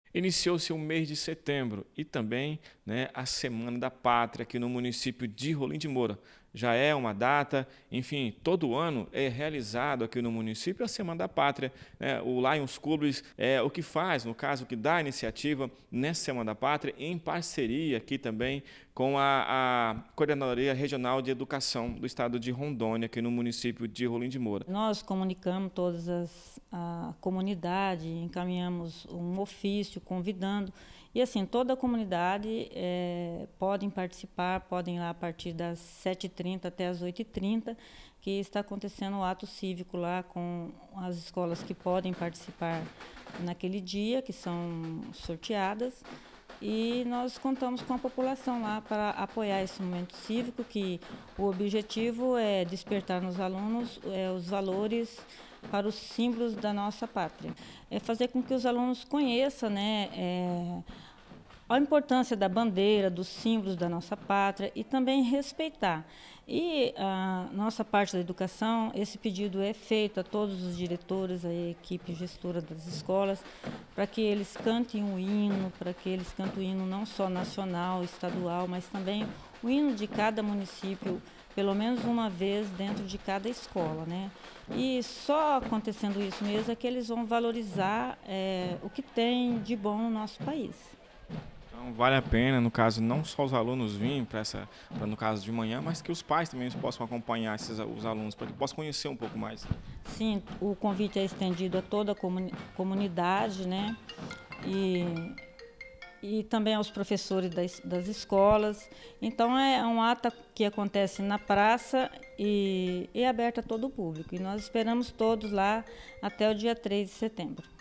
Iniciou-se o mês de setembro e também, né, a Semana da Pátria aqui no município de Rolim de Moura. Já é uma data, enfim, todo ano é realizado aqui no município a Semana da Pátria, né? O Lions Clubes é o que faz, no caso, o que dá a iniciativa nessa Semana da Pátria, em parceria aqui também com a Coordenadoria Regional de Educação do Estado de Rondônia, aqui no município de Rolim de Moura. Nós comunicamos a comunidade, encaminhamos um ofício convidando, e assim, toda a comunidade podem participar, podem ir lá a partir das 7h30 até as 8h30, que está acontecendo o ato cívico lá com as escolas que podem participar naquele dia, que são sorteadas. E nós contamos com a população lá para apoiar esse momento cívico, que o objetivo é despertar nos alunos os valores para os símbolos da nossa pátria. É fazer com que os alunos conheçam, né, a importância da bandeira, dos símbolos da nossa pátria e também respeitar. E a nossa parte da educação, esse pedido é feito a todos os diretores, a equipe gestora das escolas, para que eles cantem o hino, para que eles cantem o hino não só nacional, estadual, mas também o hino de cada município, pelo menos uma vez dentro de cada escola, né? E só acontecendo isso mesmo é que eles vão valorizar o que tem de bom no nosso país. Então, vale a pena, no caso, não só os alunos virem no caso de manhã, mas que os pais também possam acompanhar os alunos, para que possam conhecer um pouco mais. Sim, o convite é estendido a toda a comunidade, né? E também aos professores das escolas. Então, é um ato que acontece na praça e é aberto a todo o público. E nós esperamos todos lá até o dia 3 de setembro.